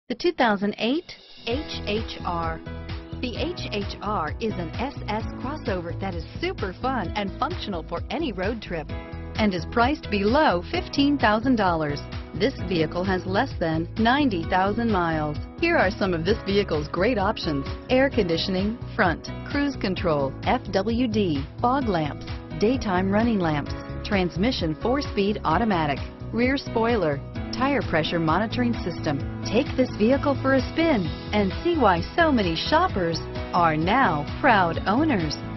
The 2008 HHR. The HHR is an SS crossover that is super fun and functional for any road trip and is priced below $15,000. This vehicle has less than 90,000 miles. Here are some of this vehicle's great options: air conditioning, front, cruise control, FWD, fog lamps, daytime running lamps, transmission 4-speed automatic, rear spoiler, tire pressure monitoring system. Take this vehicle for a spin and see why so many shoppers are now proud owners.